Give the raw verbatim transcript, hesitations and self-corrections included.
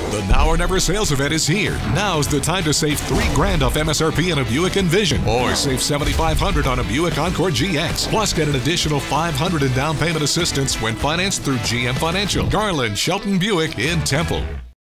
The Now or Never sales event is here. Now's the time to save three grand off M S R P on a Buick Envision, or save seventy-five hundred dollars on a Buick Encore G X. Plus, get an additional five hundred dollars in down payment assistance when financed through G M Financial. Garlyn Shelton Buick in Temple.